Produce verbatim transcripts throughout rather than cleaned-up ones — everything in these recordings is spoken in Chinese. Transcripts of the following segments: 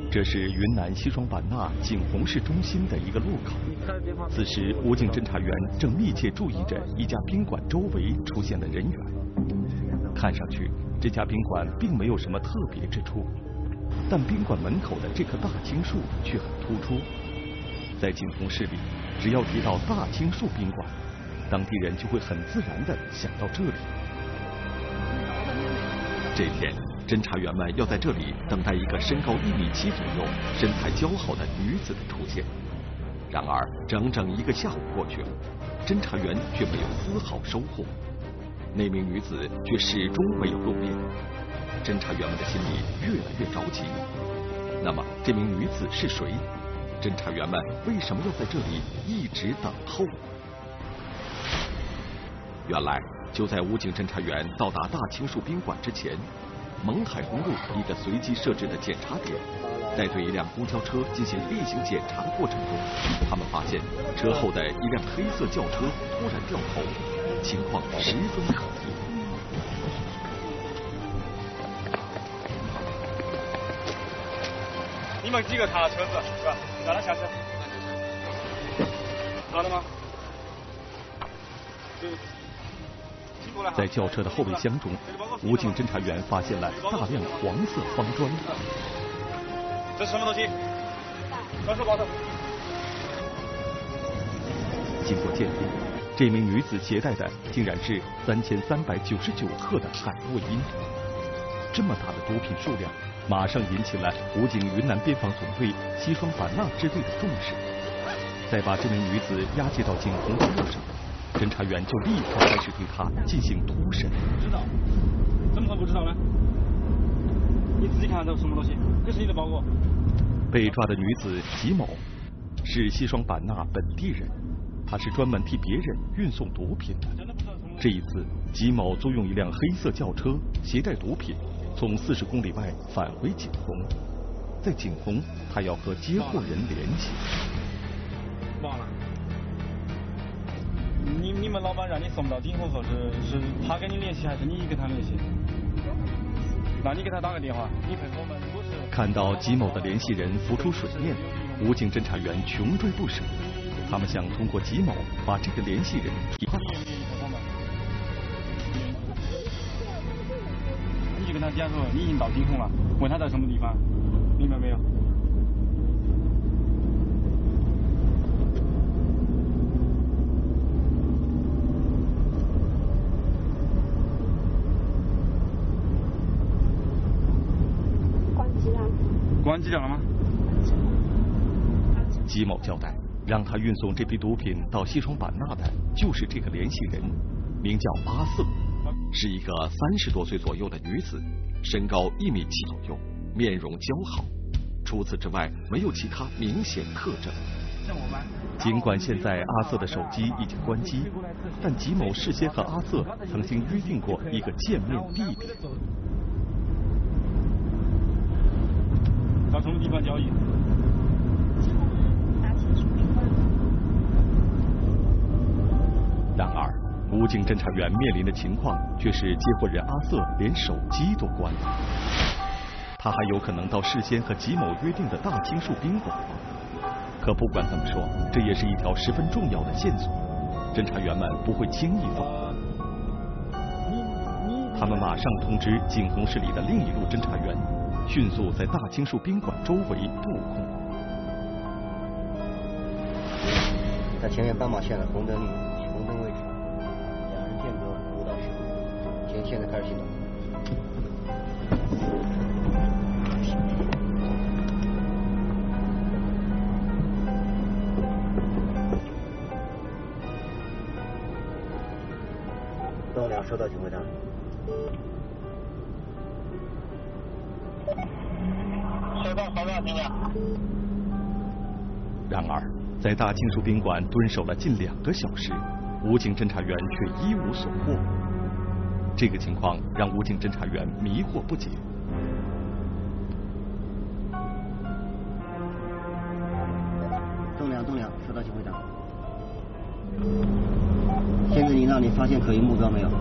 这是云南西双版纳景洪市中心的一个路口。此时，武警侦查员正密切注意着一家宾馆周围出现的人员。看上去，这家宾馆并没有什么特别之处，但宾馆门口的这棵大青树却很突出。在景洪市里，只要提到大青树宾馆，当地人就会很自然地想到这里。这天，侦查员们要在这里等待一个身高一米七左右、身材姣好的女子的出现。然而，整整一个下午过去了，侦查员却没有丝毫收获。那名女子却始终没有露面，侦查员们的心里越来越着急。那么，这名女子是谁？侦查员们为什么要在这里一直等候？原来，就在武警侦查员到达大青树宾馆之前，勐海公路一个随机设置的检查点，在对一辆公交车进行例行检查的过程中，他们发现车后的一辆黑色轿车突然掉头，情况十分可疑。 你们几个看了车子是吧？让他下车。好了吗？对。 在轿车的后备箱中，武警侦查员发现了大量黄色方砖。 这是什么东西？快说报头。 经过鉴定，这名女子携带的竟然是三千三百九十九克的海洛因。这么大的毒品数量，马上引起了武警云南边防总队西双版纳支队的重视。在把这名女子押解到景洪的路上，侦查员就立刻开始对她进行突审。 不知道？怎么会不知道呢？你自己看到什么东西？这是你的包裹。 被抓的女子吉某是西双版纳本地人，她是专门替别人运送毒品的。这一次，吉某租用一辆黑色轿车，携带毒品，从四十公里外返回景洪。在景洪，他要和接货人联系。 忘了。你你们老板让你送到景洪后，是是他跟你联系，还是你跟他联系？那你给他打个电话，你配合我们。如果是看到吉某的联系人浮出水面，武警侦查员穷追不舍。他们想通过吉某把这个联系人提办。 你就跟他讲说你已经到景洪了，问他在什么地方，明白没有？关机了吗？ 吉某交代，让他运送这批毒品到西双版纳的就是这个联系人，名叫阿瑟，是一个三十多岁左右的女子，身高一米七左右，面容姣好。除此之外，没有其他明显特征。尽管现在阿瑟的手机已经关机，但吉某事先和阿瑟曾经约定过一个见面地点。 到什么地方交易？ 然而，武警侦查员面临的情况却是接货人阿瑟连手机都关了。他还有可能到事先和吉某约定的大青树宾馆。可不管怎么说，这也是一条十分重要的线索，侦查员们不会轻易放过。他们马上通知景洪市里的另一路侦查员，迅速在大青树宾馆周围布控。 在前面斑马线的红灯红灯位置，两人间隔五到十米。请现在开始行动。到两收到，请回答。收到，收到，听见。 然而，在大青树宾馆蹲守了近两个小时，武警侦查员却一无所获。这个情况让武警侦查员迷惑不解。 栋梁，栋梁，收到，请回答。现在你那里发现可疑目标没有？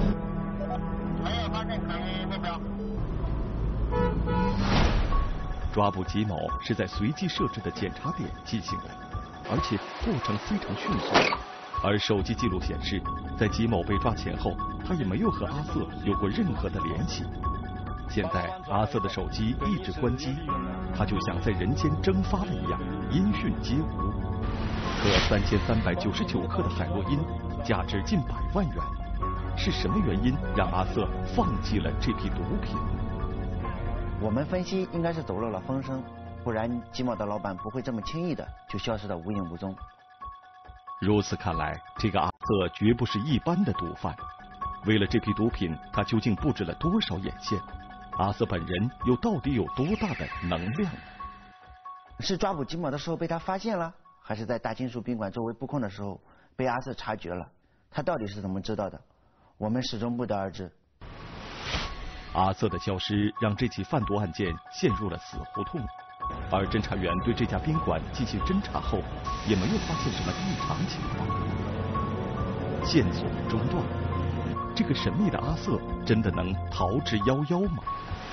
没有发现可疑目标。 抓捕吉某是在随机设置的检查点进行的，而且过程非常迅速。而手机记录显示，在吉某被抓前后，他也没有和阿瑟有过任何的联系。现在阿瑟的手机一直关机，他就像在人间蒸发了一样，音讯皆无。可三千三百九十九克的海洛因，价值近百万元，是什么原因让阿瑟放弃了这批毒品？ 我们分析应该是走漏了风声，不然吉某的老板不会这么轻易的就消失得无影无踪。 如此看来，这个阿瑟绝不是一般的毒贩。为了这批毒品，他究竟布置了多少眼线？阿瑟本人又到底有多大的能量？ 是抓捕吉某的时候被他发现了，还是在大青树宾馆周围布控的时候被阿瑟察觉了？他到底是怎么知道的？我们始终不得而知。 阿瑟的消失让这起贩毒案件陷入了死胡同，而侦查员对这家宾馆进行侦查后，也没有发现什么异常情况。线索中断，这个神秘的阿瑟真的能逃之夭夭吗？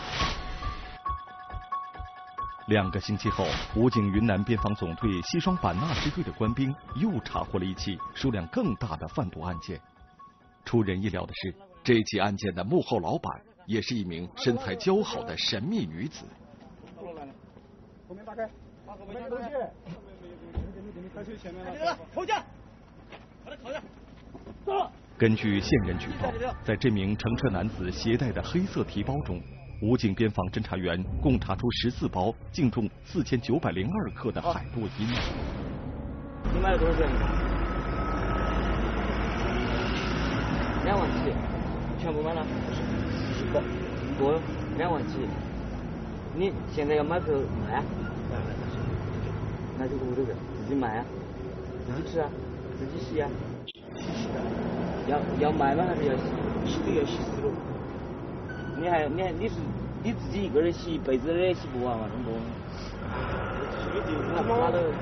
两个星期后，武警云南边防总队西双版纳支队的官兵又查获了一起数量更大的贩毒案件。出人意料的是，这起案件的幕后老板也是一名身材姣好的神秘女子。 后面打开，把后面打开。扣下，把他扣下。走。 根据线人举报，在这名乘车男子携带的黑色提包中，武警边防侦查员共查出十四包净重四千九百零二克的海洛因。 你买了多少钱？两万几，全部买了？不，不，两万几。你现在要买票卖啊？那就五六个，自己卖啊，自己吃啊，自己洗啊。要要卖吗？还是要洗？洗都要洗死了。你还你还你是你自己一个人洗一辈子也洗不完嘛，那么多。那妈的，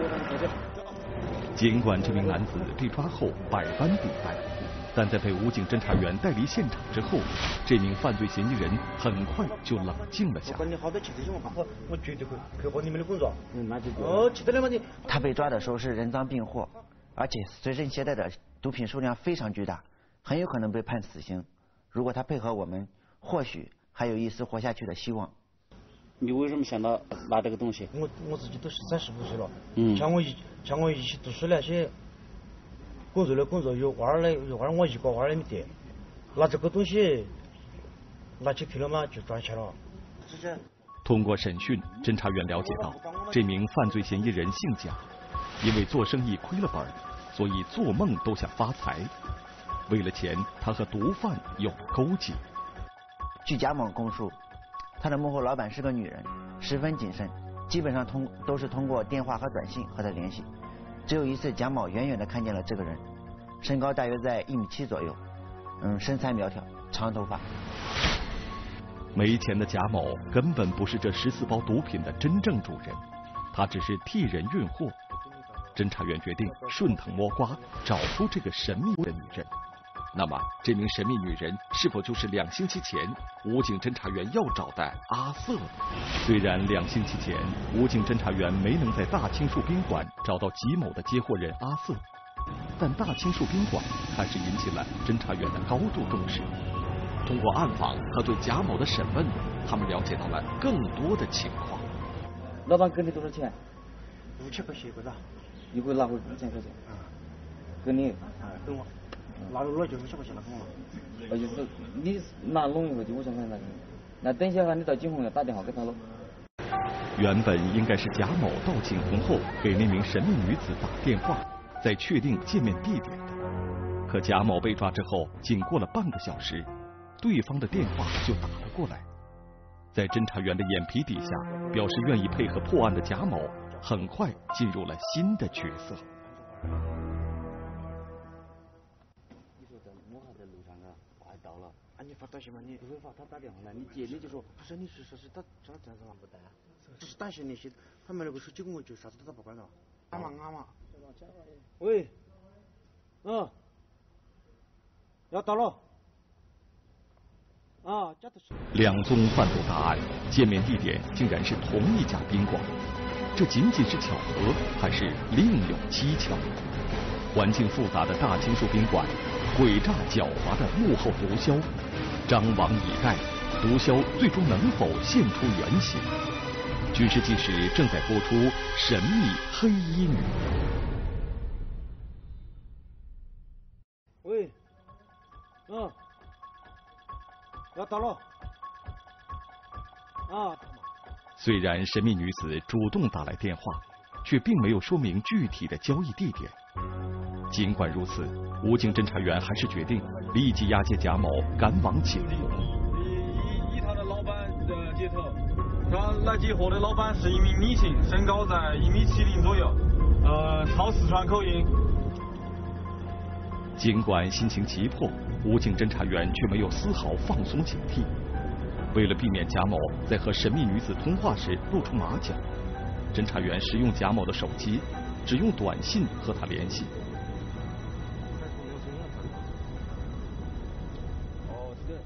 尽管这名男子被抓后百般抵赖，但在被武警侦查员带离现场之后，这名犯罪嫌疑人很快就冷静了下来。 管你好多其他情况，我我绝对会配合你们的工作。 嗯，那就哦，记得了吗你？ 他被抓的时候是人赃并获，而且随身携带的毒品数量非常巨大，很有可能被判死刑。如果他配合我们，或许还有一丝活下去的希望。 你为什么想到拿这个东西？ 我我自己都是三十五岁了， 嗯， 像我一像我一起读书那些工作的工作有娃儿的有娃儿，我一个娃儿也没得，拿这个东西拿起去了嘛就赚钱了。是这。 通过审讯，侦查员了解到，这名犯罪嫌疑人姓贾，因为做生意亏了本，所以做梦都想发财。为了钱，他和毒贩有了勾结。 据贾某供述，他的幕后老板是个女人，十分谨慎，基本上通都是通过电话和短信和他联系。只有一次，贾某远远地看见了这个人，身高大约在一米七左右，嗯，身材苗条，长头发。 没钱的贾某根本不是这十四包毒品的真正主人，他只是替人运货。侦查员决定顺藤摸瓜，找出这个神秘的女人。那么，这名神秘女人是否就是两星期前武警侦查员要找的阿瑟？虽然两星期前武警侦查员没能在大青树宾馆找到吉某的接货人阿瑟，但大青树宾馆还是引起了侦查员的高度重视。通过暗访和对贾某的审问，他们了解到了更多的情况。 老板给你多少钱？ 五千块钱一个的。 一个月拿回五千块钱。 啊。 给你。 啊，给我。拿了了就五千块钱拿给我。 那就是你拿拢以后就五千块钱拿给你。那等一下你到景洪要打电话给他喽。 原本应该是贾某到景洪后给那名神秘女子打电话，再确定见面地点的。可贾某被抓之后，仅过了半个小时，对方的电话就打了过来。在侦查员的眼皮底下，表示愿意配合破案的贾某，很快进入了新的角色。 你说在摸哈在路上啊，快到了。 啊，你发短信吗？你不会发，他打电话来，你接你就说。 不是，你是说是他这样子吗？不带。这是短信联系，他没那个手机我就啥子都打不关了。俺嘛俺嘛。 喂。嗯。要到了。 啊，这都是。 两宗贩毒大案见面地点竟然是同一家宾馆，这仅仅是巧合，还是另有蹊跷？环境复杂的大青树宾馆，诡诈狡猾的幕后毒枭，张网以待，毒枭最终能否现出原形？军事纪实正在播出《神秘黑衣女》。 喂，嗯，要到了。啊。 虽然神秘女子主动打来电话，却并没有说明具体的交易地点。尽管如此，武警侦查员还是决定立即押解贾某赶往景洪。 以以他的老板的接头，他来接货的老板是一名女性，身高在一米七零左右，呃，操四川口音。 尽管心情急迫，武警侦查员却没有丝毫放松警惕。为了避免贾某在和神秘女子通话时露出马脚，侦查员使用贾某的手机，只用短信和他联系。 哦，是的。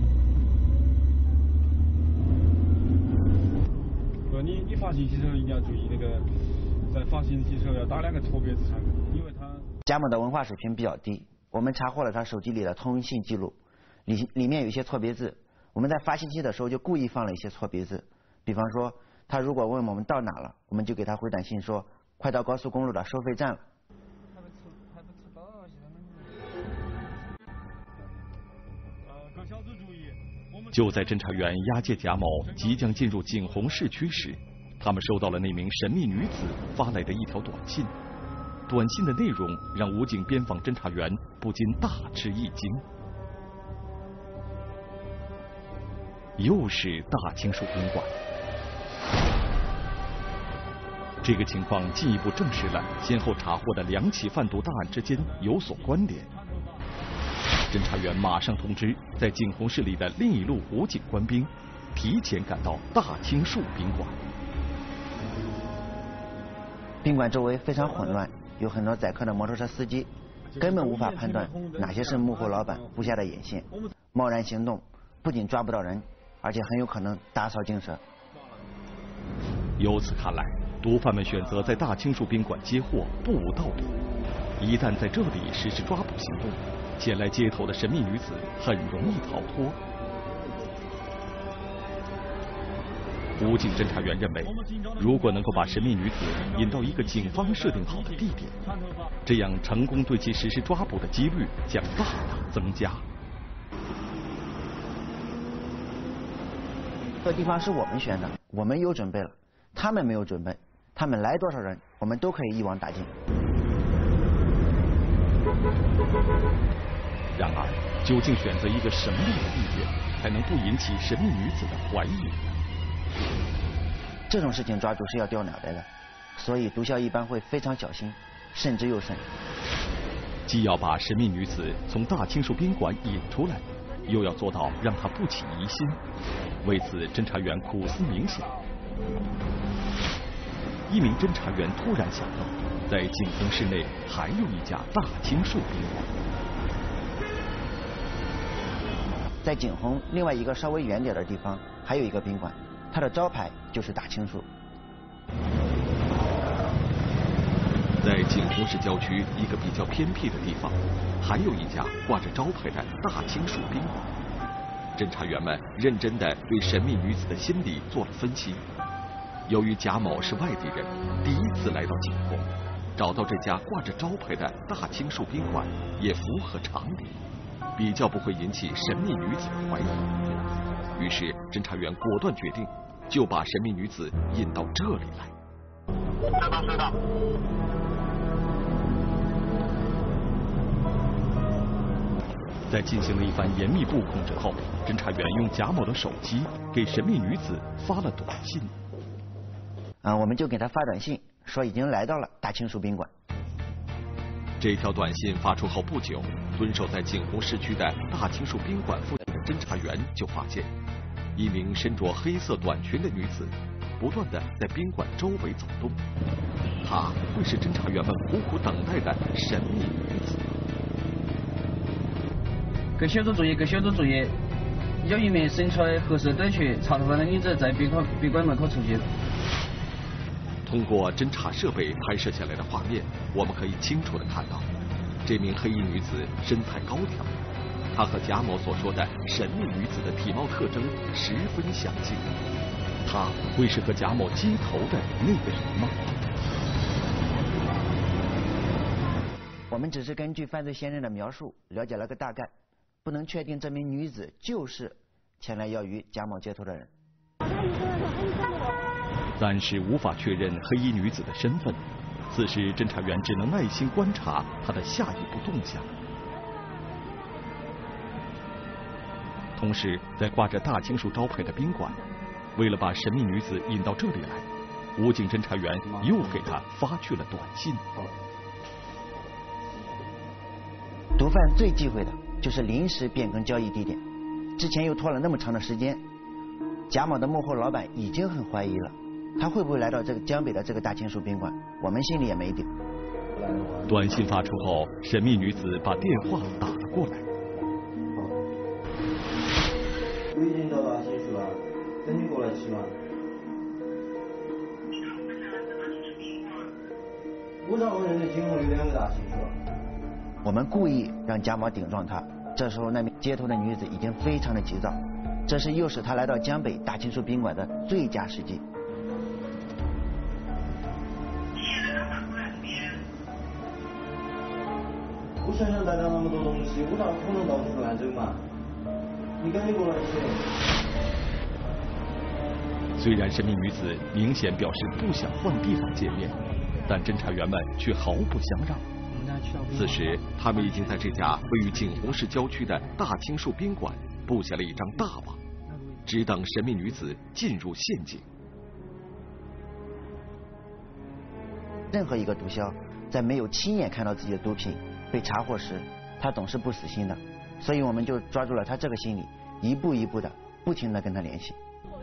呃，你你发信息的时候一定要注意那个，在发信息的时候要打两个错别字上，因为他贾某的文化水平比较低，我们查获了他手机里的通信记录，里里面有一些错别字。我们在发信息的时候就故意放了一些错别字，比方说，他如果问我们到哪了，我们就给他回短信说快到高速公路的收费站了。 就在侦查员押解贾某即将进入景洪市区时，他们收到了那名神秘女子发来的一条短信。短信的内容让武警边防侦查员不禁大吃一惊。又是大青树宾馆，这个情况进一步证实了先后查获的两起贩毒大案之间有所关联。侦查员马上通知在景洪市里的另一路武警官兵，提前赶到大青树宾馆。 宾馆周围非常混乱，有很多载客的摩托车司机，根本无法判断哪些是幕后老板布下的眼线。贸然行动，不仅抓不到人，而且很有可能打草惊蛇。 由此看来，毒贩们选择在大青树宾馆接货不无道理。一旦在这里实施抓捕行动，前来接头的神秘女子很容易逃脱。武警侦查员认为，如果能够把神秘女子引到一个警方设定好的地点，这样成功对其实施抓捕的几率将大大增加。 这地方是我们选的，我们有准备了，他们没有准备，他们来多少人，我们都可以一网打尽。 然而，究竟选择一个什么样的地点，才能不引起神秘女子的怀疑？ 这种事情抓住是要掉脑袋的，所以毒枭一般会非常小心，慎之又慎。 既要把神秘女子从大青树宾馆引出来，又要做到让她不起疑心。为此，侦查员苦思冥想。一名侦查员突然想到，在景洪市内还有一家大青树宾馆。 在景洪另外一个稍微远点的地方，还有一个宾馆，它的招牌就是大青树。 在景洪市郊区一个比较偏僻的地方，还有一家挂着招牌的大青树宾馆。侦查员们认真地对神秘女子的心理做了分析。由于贾某是外地人，第一次来到景洪，找到这家挂着招牌的大青树宾馆也符合常理，比较不会引起神秘女子的怀疑。于是，侦查员果断决定，就把神秘女子引到这里来。 收到，收到。 在进行了一番严密布控之后，侦查员用贾某的手机给神秘女子发了短信。 啊，我们就给他发短信，说已经来到了大青树宾馆。 这条短信发出后不久，蹲守在景洪市区的大青树宾馆附近的侦查员就发现，一名身着黑色短裙的女子不断的在宾馆周围走动。她会是侦查员们苦苦等待的神秘女子。 各选组注意，各选组注意， 有一名身穿黑色短裙、长头发的女子在宾馆宾馆门口出现。 通过侦查设备拍摄下来的画面，我们可以清楚地看到，这名黑衣女子身材高挑，她和贾某所说的神秘女子的体貌特征十分相近。她会是和贾某接头的那个人吗？ 我们只是根据犯罪嫌疑人的描述了解了个大概，不能确定这名女子就是前来要与贾某接头的人。 暂时无法确认黑衣女子的身份，此时侦查员只能耐心观察她的下一步动向。同时，在挂着大青树招牌的宾馆，为了把神秘女子引到这里来，武警侦查员又给她发去了短信。 毒贩最忌讳的就是临时变更交易地点，之前又拖了那么长的时间，贾某的幕后老板已经很怀疑了，他会不会来到这个江北的这个大青树宾馆，我们心里也没底。 短信发出后，神秘女子把电话打了过来。 我已经到大青树了，等你过来吃吗？我咋我认得今后有两个大青树？ 我们故意让贾某顶撞他，这时候那名接头的女子已经非常的急躁，这是诱使他来到江北大青树宾馆的最佳时机。 我想想带了那么多东西，我咋可能到处乱走嘛？你赶紧过来吃。 虽然神秘女子明显表示不想换地方见面，但侦查员们却毫不相让。此时，他们已经在这家位于景洪市郊区的大青树宾馆布下了一张大网，只等神秘女子进入陷阱。 任何一个毒枭在没有亲眼看到自己的毒品被查获时，他总是不死心的，所以我们就抓住了他这个心理，一步一步的不停的跟他联系。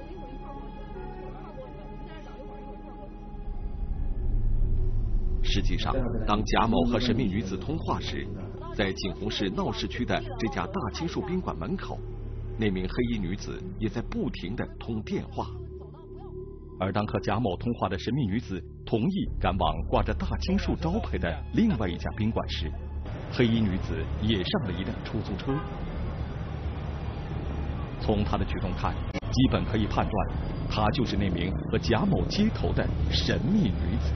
实际上，当贾某和神秘女子通话时，在景洪市闹市区的这家大青树宾馆门口，那名黑衣女子也在不停地通电话。而当和贾某通话的神秘女子同意赶往挂着大青树招牌的另外一家宾馆时，黑衣女子也上了一辆出租车。从她的举动看，基本可以判断，她就是那名和贾某接头的神秘女子。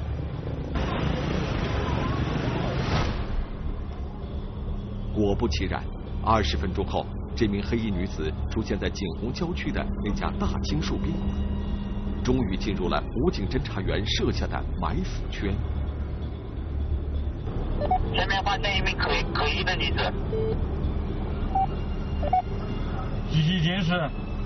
果不其然，二十分钟后，这名黑衣女子出现在景洪郊区的那家大青树宾馆，终于进入了武警侦查员设下的埋伏圈。 前面发现一名可可疑的女子， 集体监视。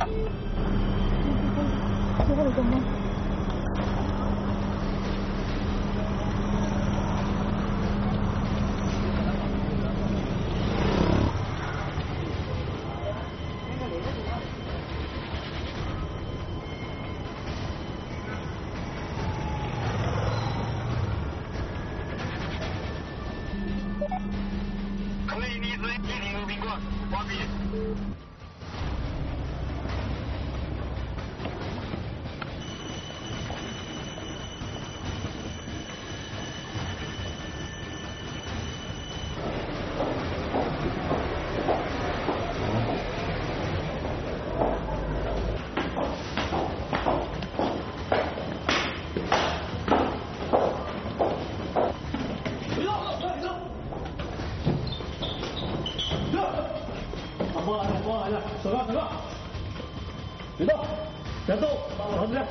手上手上，别动，别动，老子。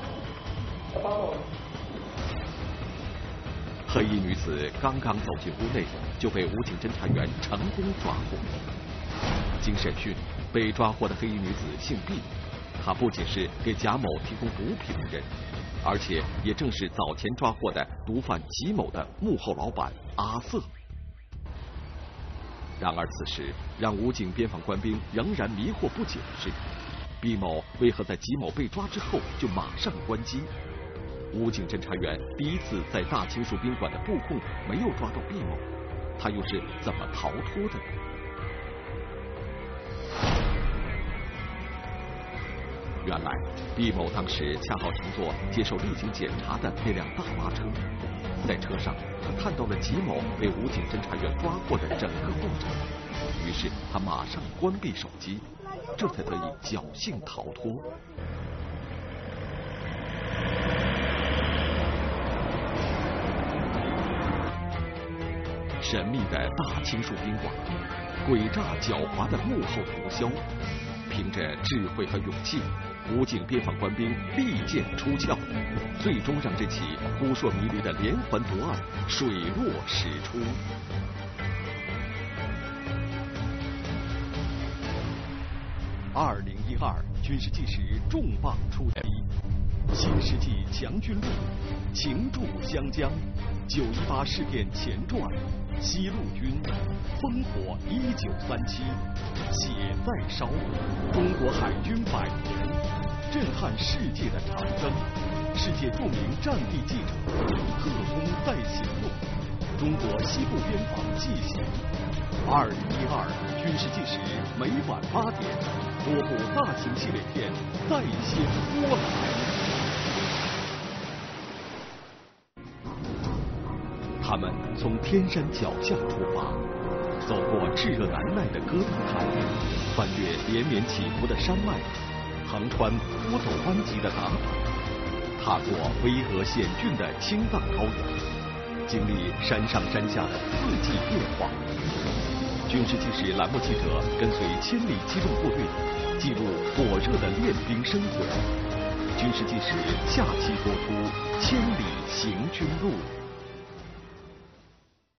黑衣女子刚刚走进屋内，就被武警侦查员成功抓获。经审讯，被抓获的黑衣女子姓毕，她不仅是给贾某提供毒品的人，而且也正是早前抓获的毒贩吉某的幕后老板阿瑟。然而此时让武警边防官兵仍然迷惑不解的是，毕某为何在吉某被抓之后就马上关机？武警侦查员第一次在大青树宾馆的布控没有抓到毕某，他又是怎么逃脱的呢？ 原来，毕某当时恰好乘坐接受例行检查的那辆大巴车，在车上他看到了吉某被武警侦查员抓获的整个过程，于是他马上关闭手机，这才得以侥幸逃脱。神秘的大青树宾馆，诡诈狡猾的幕后毒枭，凭着智慧和勇气，武警边防官兵利剑出鞘，最终让这起扑朔迷离的连环毒案水落石出。二零一二军事纪实重磅出击，新世纪强军路，情驻湘江，九一八事变前传，西路军，烽火一九三七，血在烧，中国海军百年，震撼世界的长征，世界著名战地记者，特工在行动，中国西部边防纪行。二零一二军事纪实每晚八点，多部大型系列片在线播来。他们从天山脚下出发，走过炙热难耐的戈壁滩，翻越连绵起伏的山脉，横穿扑走湾急的达坂，踏过巍峨险峻的青藏高原，经历山上山下的四季变化。军事纪实栏目记者跟随千里机动部队，记录火热的练兵生活。军事纪实下期播出《千里行军路》。